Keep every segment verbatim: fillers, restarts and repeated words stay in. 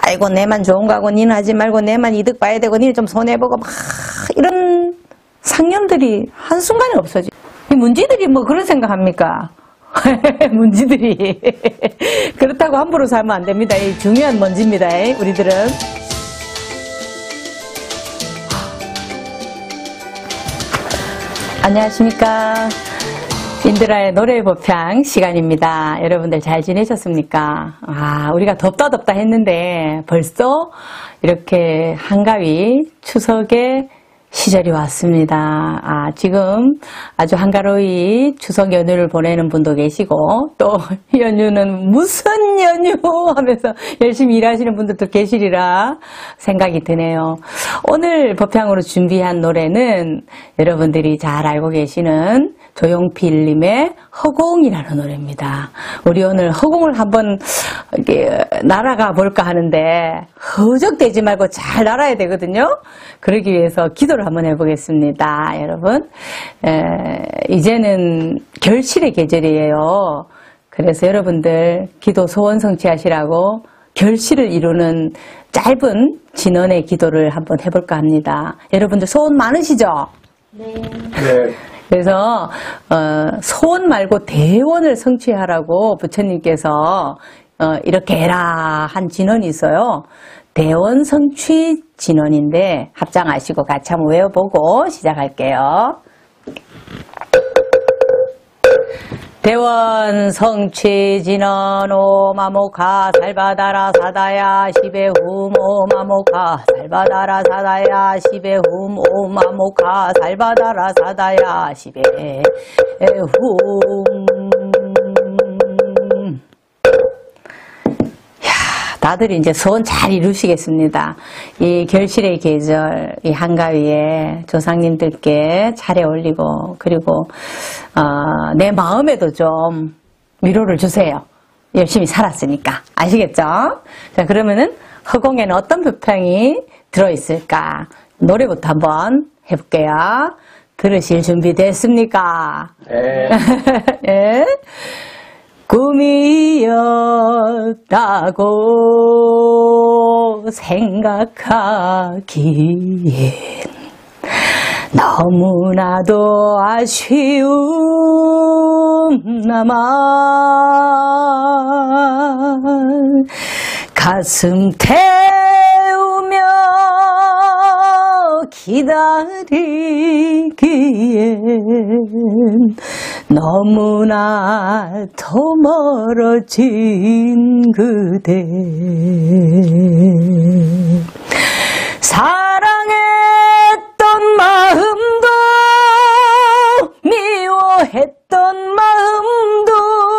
아이고 내만 좋은 거하고 니는 하지 말고 내만 이득 봐야 되고 니는 좀 손해보고 막 이런 상념들이 한순간에 없어지. 이 문지들이 뭐 그런 생각합니까? 문지들이 그렇다고 함부로 살면 안 됩니다. 이 중요한 먼지입니다. 우리들은. 안녕하십니까. 인드라의 노래 법향 시간입니다. 여러분들 잘 지내셨습니까? 아, 우리가 덥다 덥다 했는데 벌써 이렇게 한가위 추석의 시절이 왔습니다. 아, 지금 아주 한가로이 추석 연휴를 보내는 분도 계시고 또 연휴는 무슨 연휴 하면서 열심히 일하시는 분들도 계시리라 생각이 드네요. 오늘 법향으로 준비한 노래는 여러분들이 잘 알고 계시는 조용필님의 허공이라는 노래입니다. 우리 오늘 허공을 한번 이렇게 날아가 볼까 하는데 허적대지 말고 잘 날아야 되거든요. 그러기 위해서 기도를 한번 해보겠습니다. 여러분, 에, 이제는 결실의 계절이에요. 그래서 여러분들 기도 소원 성취하시라고 결실을 이루는 짧은 진언의 기도를 한번 해볼까 합니다. 여러분들 소원 많으시죠? 네. 네. 그래서 어, 소원 말고 대원을 성취하라고 부처님께서 어, 이렇게 해라 한 진언이 있어요. 대원 성취 진언인데 합장하시고 같이 한번 외워보고 시작할게요. 대원 성취 진언 오마모카 살바다라 사다야 시베 훔 오마모카 살바다라 사다야 시베 훔 오마모카 살바다라 사다야 시베 훔. 다들 이제 소원 잘 이루시겠습니다. 이 결실의 계절, 이 한가위에 조상님들께 차례 올리고, 그리고, 어, 내 마음에도 좀 위로를 주세요. 열심히 살았으니까. 아시겠죠? 자, 그러면은 허공에는 어떤 법향이 들어있을까? 노래부터 한번 해볼게요. 들으실 준비 됐습니까? 네. 예? 꿈이었다고 생각하기엔 너무나도 아쉬운 나만 가슴 태우며 기다리기엔 너무나 더 멀어진 그대 사랑했던 마음도 미워했던 마음도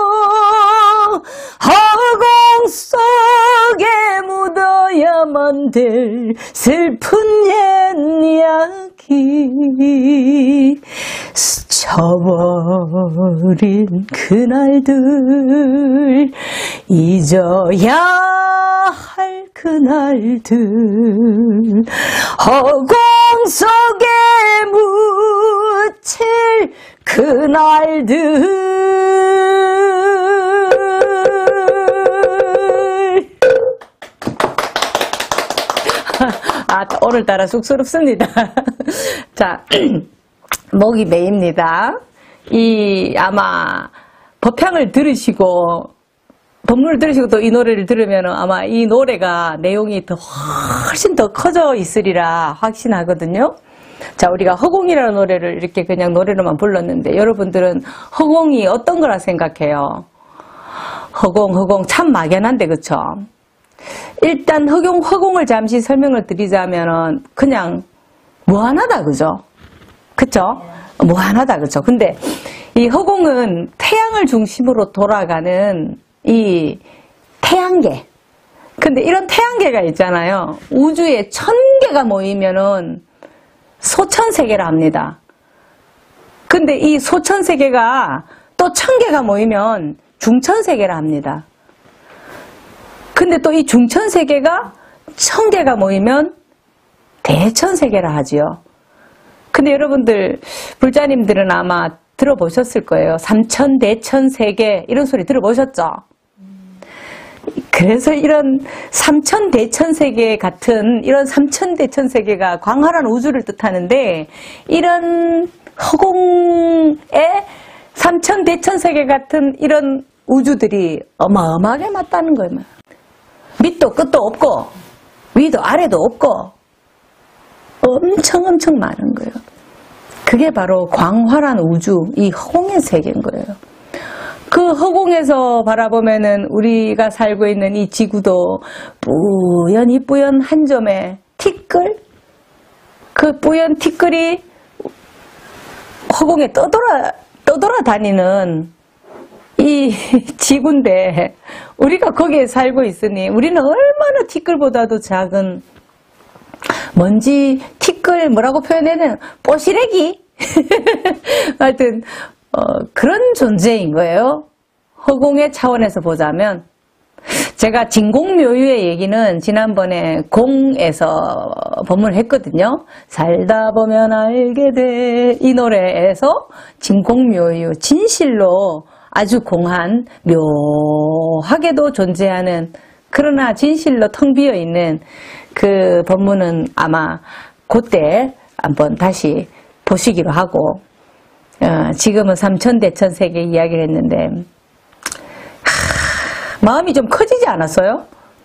허공 속에 묻어야만 될 슬픈 옛 이야기 스쳐버린 그날들 잊어야 할 그날들 허공 속에 묻힐 그날들. 아, 오늘따라 쑥스럽습니다. 자, 목이 메입니다. 이 아마 법향을 들으시고 법문을 들으시고 또 이 노래를 들으면 아마 이 노래가 내용이 더 훨씬 더 커져 있으리라 확신하거든요. 자, 우리가 허공이라는 노래를 이렇게 그냥 노래로만 불렀는데 여러분들은 허공이 어떤 거라 생각해요? 허공, 허공 참 막연한데 그쵸? 일단 허공, 허공을 잠시 설명을 드리자면은 그냥 무한하다 그죠? 그쵸? 무한하다 그죠? 근데 이 허공은 태양을 중심으로 돌아가는 이 태양계. 근데 이런 태양계가 있잖아요. 우주에 천 개가 모이면은 소천세계라 합니다. 근데 이 소천세계가 또 천 개가 모이면 중천세계라 합니다. 근데 또 이 중천세계가 천 개가 모이면 대천세계라 하지요. 근데 여러분들 불자님들은 아마 들어보셨을 거예요. 삼천, 대천, 세계 이런 소리 들어보셨죠? 그래서 이런 삼천대천세계 같은 이런 삼천대천세계가 광활한 우주를 뜻하는데 이런 허공에 삼천대천세계 같은 이런 우주들이 어마어마하게 많다는 거예요. 밑도 끝도 없고 위도 아래도 없고 엄청 엄청 많은 거예요. 그게 바로 광활한 우주, 이 허공의 세계인 거예요. 그 허공에서 바라보면은 우리가 살고 있는 이 지구도 뿌연히 뿌연 한 점의 티끌, 그 뿌연 티끌이 허공에 떠돌아 떠돌아 다니는 이 지구인데 우리가 거기에 살고 있으니 우리는 얼마나 티끌보다도 작은 먼지, 티끌 뭐라고 표현해야 되나? 뽀시래기? 하여튼 어, 그런 존재인 거예요. 허공의 차원에서 보자면 제가 진공묘유의 얘기는 지난번에 공에서 법문을 했거든요. 살다 보면 알게 돼 이 노래에서 진공묘유, 진실로 아주 공한 묘하게도 존재하는 그러나 진실로 텅 비어있는 그 법문은 아마 그때 한번 다시 보시기로 하고 어, 지금은 삼천대천세계 이야기를 했는데 하, 마음이 좀 커지지 않았어요?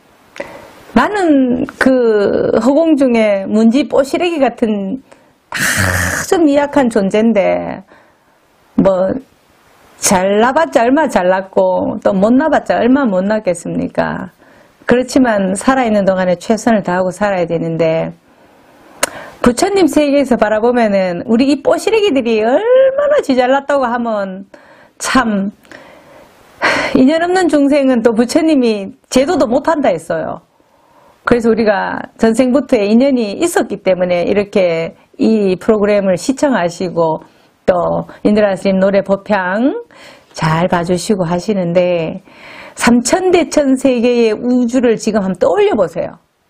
나는 그 허공 중에 문지 뽀시래기 같은 아주 미약한 존재인데 뭐 잘나봤자 얼마 잘났고 또 못나봤자 얼마 못났겠습니까? 그렇지만 살아있는 동안에 최선을 다하고 살아야 되는데 부처님 세계에서 바라보면은 우리 이 뽀시래기들이 얼마나 지잘났다고 하면 참 인연 없는 중생은 또 부처님이 제도도 못한다 했어요. 그래서 우리가 전생부터의 인연이 있었기 때문에 이렇게 이 프로그램을 시청하시고 또 인드라 스님 노래 법향 잘 봐주시고 하시는데 삼천대천 세계의 우주를 지금 한번 떠올려 보세요.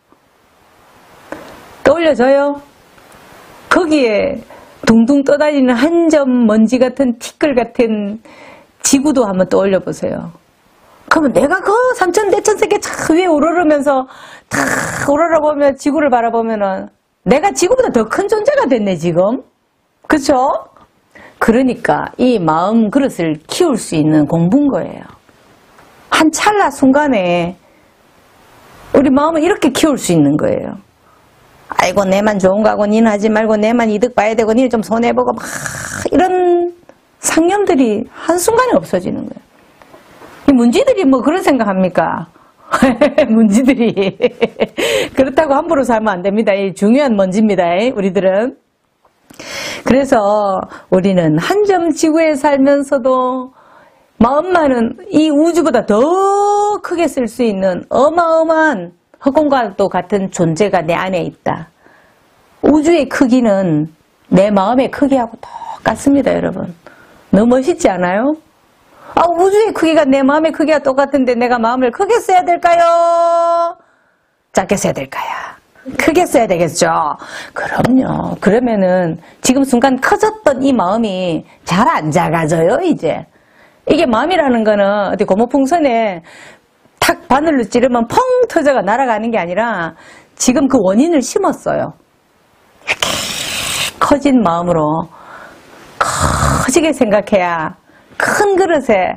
떠올려져요? 거기에 둥둥 떠다니는 한 점 먼지 같은 티끌 같은 지구도 한번 떠올려 보세요. 그러면 내가 그 삼천대천 세계 차 위에 우러르면서 다 우러러보면 지구를 바라보면은 내가 지구보다 더 큰 존재가 됐네 지금. 그렇죠? 그러니까 이 마음 그릇을 키울 수 있는 공부인 거예요. 한 찰나 순간에 우리 마음을 이렇게 키울 수 있는 거예요. 아이고 내만 좋은 거 하고 니는 하지 말고 내만 이득 봐야 되고 니는 좀 손해보고 막 이런 상념들이 한순간에 없어지는 거예요. 이 문지들이 뭐 그런 생각합니까? 문지들이 그렇다고 함부로 살면 안 됩니다. 이 중요한 먼지입니다. 우리들은. 그래서 우리는 한 점 지구에 살면서도 마음만은 이 우주보다 더 크게 쓸 수 있는 어마어마한 허공과도 같은 존재가 내 안에 있다. 우주의 크기는 내 마음의 크기하고 똑같습니다, 여러분. 너무 멋있지 않아요? 아, 우주의 크기가 내 마음의 크기와 똑같은데 내가 마음을 크게 써야 될까요? 작게 써야 될까요? 크게 써야 되겠죠? 그럼요. 그러면은 지금 순간 커졌던 이 마음이 잘 안 작아져요, 이제. 이게 마음이라는 거는 어디 고무풍선에 탁 바늘로 찌르면 펑 터져가 날아가는 게 아니라 지금 그 원인을 심었어요. 이렇게 커진 마음으로 커지게 생각해야 큰 그릇에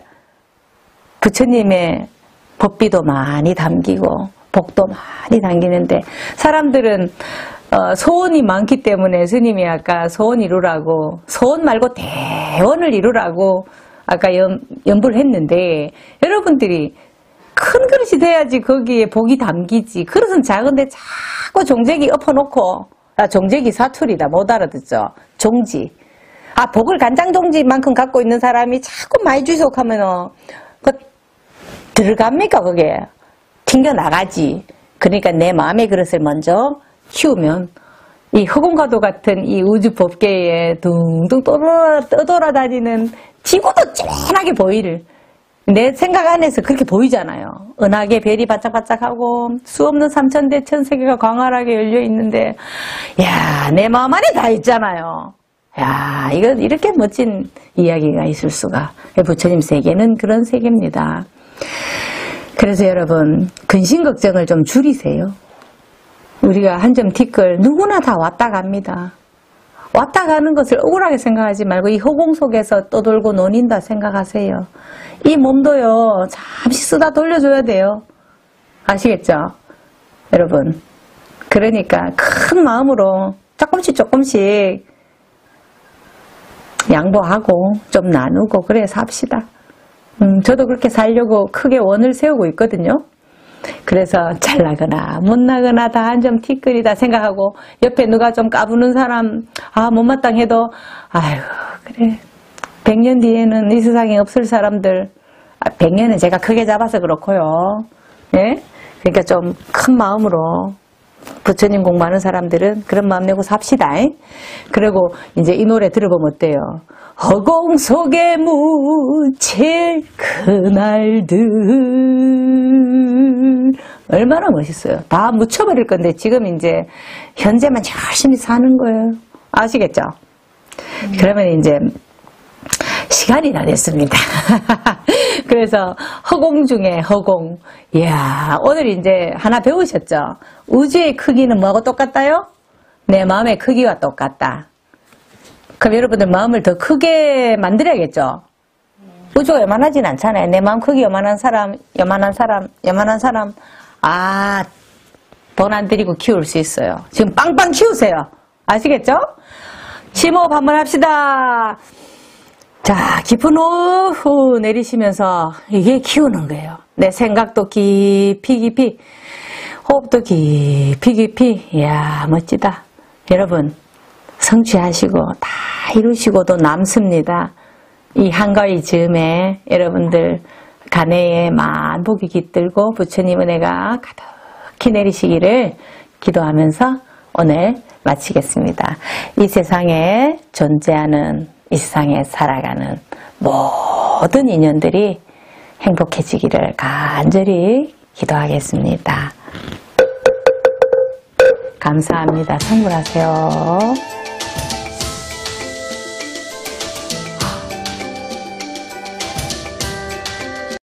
부처님의 법비도 많이 담기고 복도 많이 담기는데 사람들은 어, 소원이 많기 때문에 스님이 아까 소원 이루라고 소원 말고 대원을 이루라고 아까 연, 연부를 했는데 여러분들이 큰 그릇이 돼야지 거기에 복이 담기지. 그릇은 작은데 자꾸 종재기 엎어놓고 아, 종재기 사투리다. 못 알아듣죠. 종지. 아 복을 간장종지만큼 갖고 있는 사람이 자꾸 많이 주석하면은 그 들어갑니까 그게. 튕겨나가지. 그러니까 내 마음의 그릇을 먼저 키우면 이 허공과도 같은 이 우주 법계에 둥둥 떠돌아, 떠돌아다니는 지구도 쨍하게 보이를 내 생각 안에서 그렇게 보이잖아요. 은하계 별이 바짝바짝하고 수없는 삼천대천세계가 광활하게 열려 있는데 야, 내 마음 안에 다 있잖아요. 야, 이거 이렇게 멋진 이야기가 있을 수가. 부처님 세계는 그런 세계입니다. 그래서 여러분, 근심 걱정을 좀 줄이세요. 우리가 한 점 티끌 누구나 다 왔다 갑니다. 왔다 가는 것을 억울하게 생각하지 말고 이 허공 속에서 떠돌고 노닌다 생각하세요. 이 몸도요, 잠시 쓰다 돌려줘야 돼요. 아시겠죠? 여러분. 그러니까 큰 마음으로 조금씩 조금씩 양보하고 좀 나누고 그래 삽시다. 음, 저도 그렇게 살려고 크게 원을 세우고 있거든요. 그래서 잘나거나 못나거나 다 한 점 티끌이다 생각하고 옆에 누가 좀 까부는 사람 아 못마땅해도 아이고 그래 백 년 뒤에는 이 세상에 없을 사람들 아, 백 년은 제가 크게 잡아서 그렇고요. 예? 그러니까 좀 큰 마음으로 부처님 공부하는 사람들은 그런 마음 내고 삽시다. 그리고 이제 이 노래 들어보면 어때요? 허공 속에 묻힐 그날들 얼마나 멋있어요. 다 묻혀버릴 건데 지금 이제 현재만 열심히 사는 거예요. 아시겠죠? 음. 그러면 이제 시간이 다 됐습니다. 그래서 허공 중에 허공. 이야, 오늘 이제 하나 배우셨죠? 우주의 크기는 뭐하고 똑같다요? 내 마음의 크기와 똑같다. 그럼 여러분들 마음을 더 크게 만들어야겠죠? 우주가 요만하진 않잖아요. 내 마음 크기 요만한 사람, 요만한 사람, 요만한 사람. 아, 돈 안 들이고 키울 수 있어요. 지금 빵빵 키우세요. 아시겠죠? 심호흡 한번 합시다. 자, 깊은 호흡 내리시면서 이게 키우는 거예요. 내 생각도 깊이 깊이, 호흡도 깊이 깊이. 이야, 멋지다. 여러분, 성취하시고 다 이루시고도 남습니다. 이 한가위 즈음에 여러분들 간해에 만복이 깃들고 부처님 은혜가 가득히 내리시기를 기도하면서 오늘 마치겠습니다. 이 세상에 존재하는 이 세상에 살아가는 모든 인연들이 행복해지기를 간절히 기도하겠습니다. 감사합니다. 성불하세요.